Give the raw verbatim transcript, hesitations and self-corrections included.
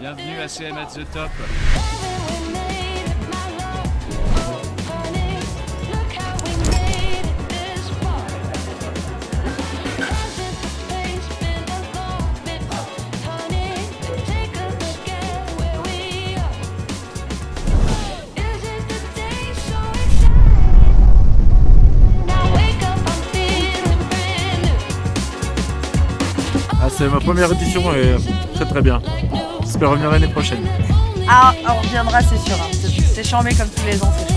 Bienvenue à C M at the Top. Ah, c'est ma première édition et très très bien. J'espère revenir l'année prochaine. Ah, on reviendra, c'est sûr. Hein. C'est chambé comme tous les ans, c'est